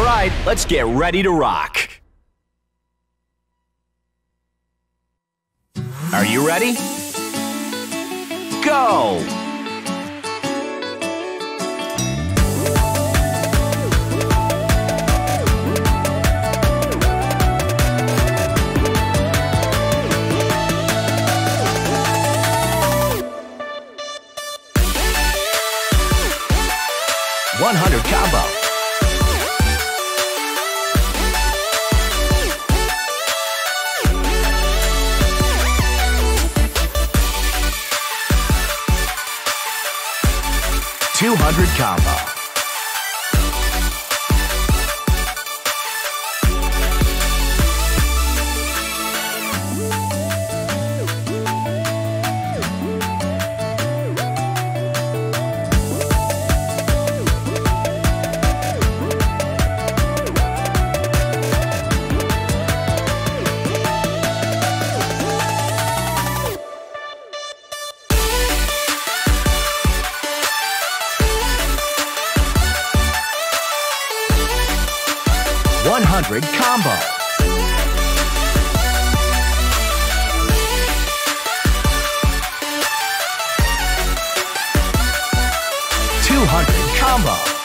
right, let's get ready to rock. Are you ready? Go! 100 combo. 200 combo. 100 combo. 200 combo.